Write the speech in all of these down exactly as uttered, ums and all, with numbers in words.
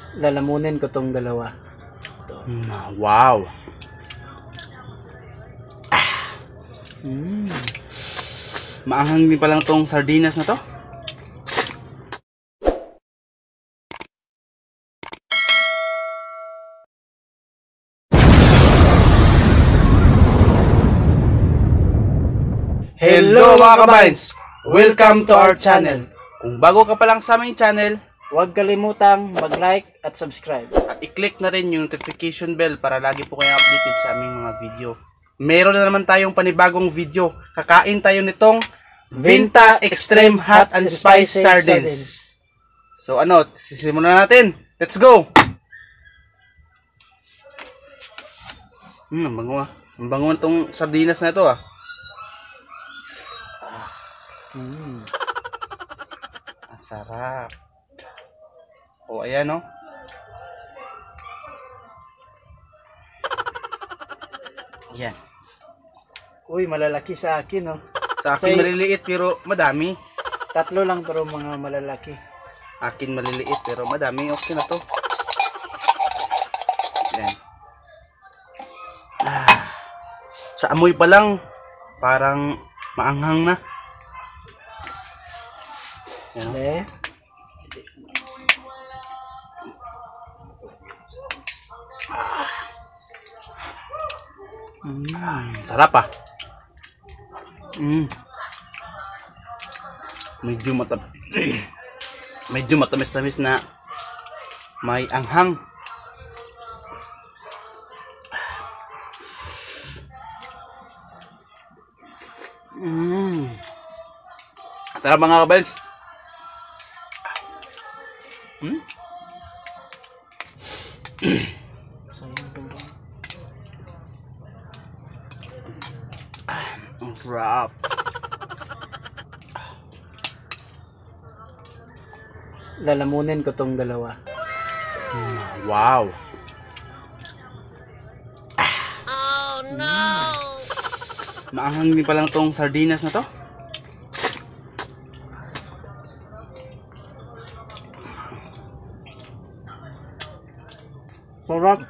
Lalamunin ko tong dalawa. Mm, wow. Mm. Maanghang din palang tong sardinas na to. Hello mga kabines! Welcome to our channel. Kung bago ka pa lang sa aming channel, Huwag kalimutang mag-like at subscribe. at i-click na rin yung notification bell para lagi po kayong updated sa aming mga video. Meron na naman tayong panibagong video. Kakain tayo nitong Vinta Extreme Hot and Spicy Sardines. So ano, sisimulan natin. Let's go! Hmm, ang bango ah. Ang bango itong sardinas na ito ah. Mm. Ang sarap. O, ayan o. Ayan. Uy, malalaki sa akin, oh. Sa akin Say- maliliit pero madami. Tatlo lang pero mga malalaki. Akin maliliit pero madami. Okay na to. Ayan. Ah. Sa amoy pa lang, parang maanghang na. Ayan o. Eh, Mm, sarap ah. Mm. Medyo matab medyo matamis-tamis na may anghang. Mm. Sarap mga kabels. Hmm? sayang to. Ang sarap. Lalamunin ko tong dalawa. Wow. Oh no! Maanghang din palang tong sardinas na to. Sarap.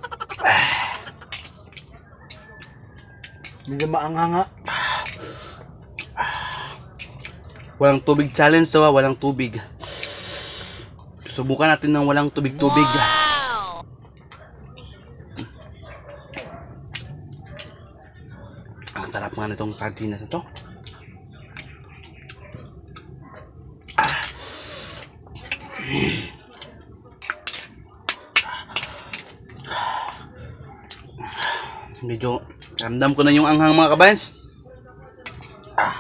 Medyo maanghanga. Walang tubig challenge to, ah. Walang tubig. Subukan natin ng walang tubig-tubig. Wow! Ang sarap nga nitong sardinas na to. Ah. Medyo ramdam ko na yung anghang mga kabayans. Ah.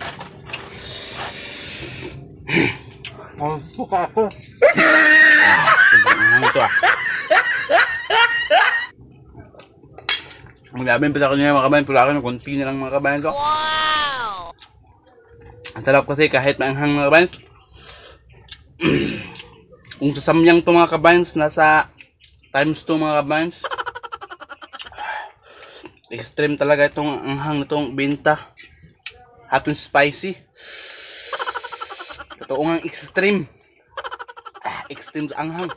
Ang suka ako. Sobrang anghang ito ah. Ang labi pa sa kanya mga kabayan, pero akin konti na lang mga kabayan ko. Wow! Ang sarap kasi kahit maanghang mga kabayan. Kung sasamyang to mga kabayan, nasa times two mga kabayan. Extreme talaga itong anghang nitong Vinta Hot and Spicy. Totoo nga extreme. Ah, extreme sa anghang.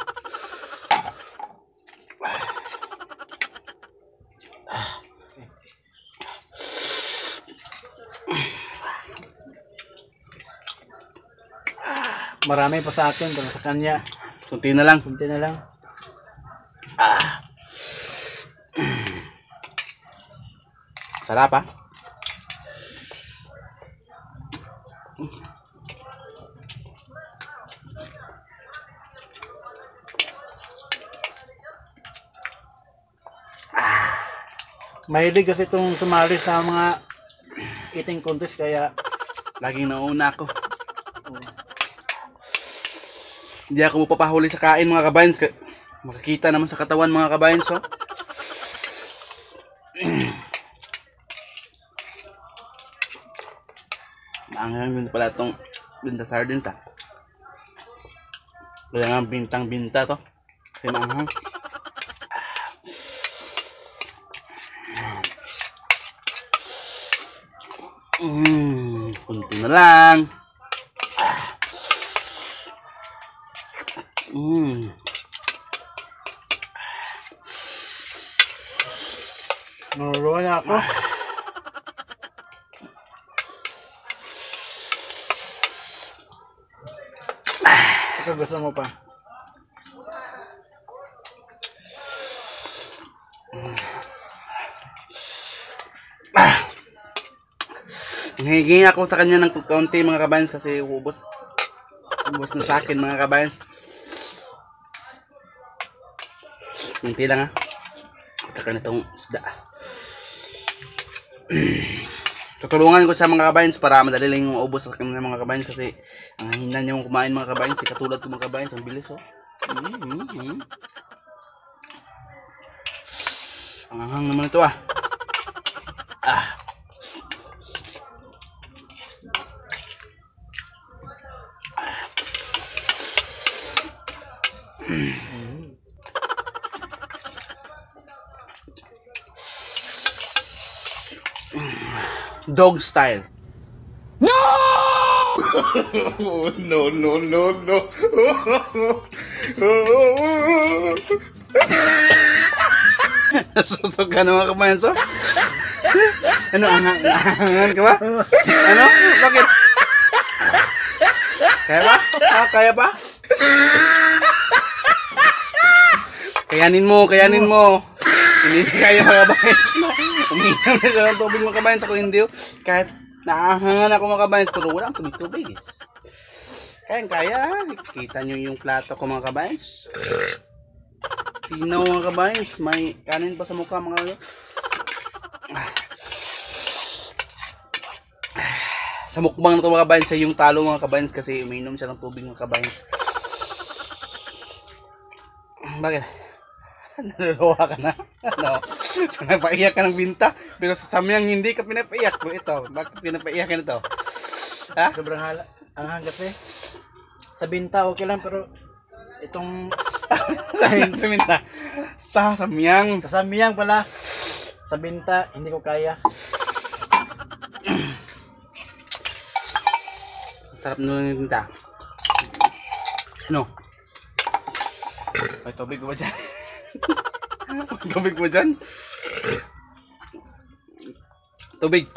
Marami pa sa akin pero sa kanya Kunti na lang. kunti na lang. Ah. Sarap ah. Mahilig kasi itong sumali sa mga eating contest kaya Laging nauna ako. Hindi ako mapapahuli sa kain mga kabayans. Makikita naman sa katawan mga kabayans. So. Maanghang din pala itong Vinta Sardines ah. Kaya nga bintang-binta to. Kasi maanghang. Mmm, kunti na lang. Mmm. Naluluwa na ako. Ito gusto mo pa? Hingi ako sa kanya ng kaunti mga kabayans kasi ubos ubos na sa akin mga kabayans. Kunti lang ha. Saka nitong isda. Tutulungan ko sa mga kabayans para madali lang yung maubos sa akin ng mga kabayans kasi ang hina niya mong kumain mga kabayans. Si katulad ko mga kabayans, ang bilis oh. Mm -hmm. Ang hanghang naman ito ah. Ah. Dog style. No! no, no, no, no. Susog ka na mga kabayan, so? Ano, angang, angangan ka ba? Ano? Bakit? Kaya ba? Ah, kaya ba? Kayanin mo, kayanin mo. Hindi kaya mga kabayan. Umiinom na siya ng tubig mga kabayan sa hindi. Kahit naahangan ako mga kabayan, pero wala akong tubig-tubig. Kaya kaya, kita nyo yung plato ko mga kabayan. Tinaw mga kabayan, may kanin pa sa mukha mga kabayan. Sa mukbang na ito mga kabayan, sa yung talo mga kabayan kasi umiinom siya ng tubig mga kabayan. Bakit? Naluluwa ka na? Ano? Pinapaiyak ka ng binta, pero sa samyang hindi ka pinapaiyak. Pero ito, bakit pinapaiyak ka nito? Ha? Sobrang hala. Ang hanggat eh. Sa binta okay lang pero itong Sa binta. Sa samyang. kasamiyang pala. Sa binta hindi ko kaya. Sarap nung yung binta. Ano? May tubig ba dyan? May tubig mo dyan? Tubig.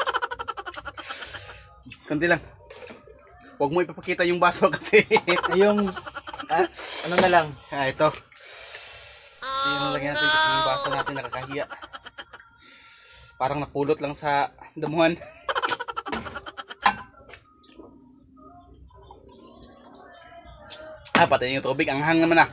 Kunti lang. Huwag mo ipapakita yung baso kasi. Yung ah, ano na lang. Ah, ito. Ito yung lagyan natin kasi yung baso natin nakakahiya. Parang napulot lang sa damuhan. Ah, patayin yung tubig. Ang hang naman ah.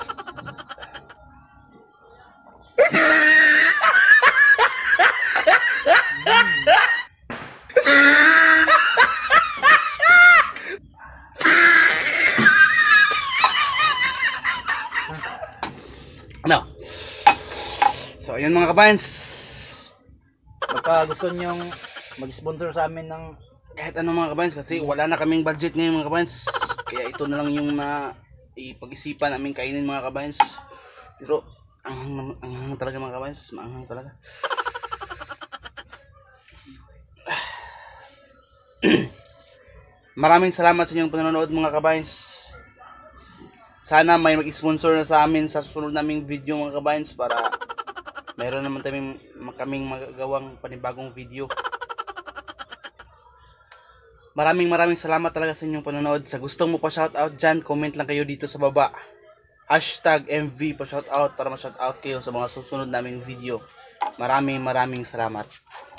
Ano? So, ayun mga kabayans. Baka gusto nyong mag-sponsor sa amin ng Kahit ano mga kabayans kasi wala na kaming budget ngayon mga kabayans. Kaya ito na lang yung na ipag-isipan namin kainin mga kabayans. Pero ang ang talaga mga kabayans, maanghang talaga. Maraming salamat sa inyong panonood mga kabayans. Sana may mag-sponsor na sa amin sa susunod naming video mga kabayans para meron naman kaming, kaming magagawang panibagong video. Maraming maraming salamat talaga sa inyong panonood. Sa gustong mo pa shoutout dyan, comment lang kayo dito sa baba. Hashtag M V pa shoutout para ma-shoutout kayo sa mga susunod naming video. Maraming maraming salamat.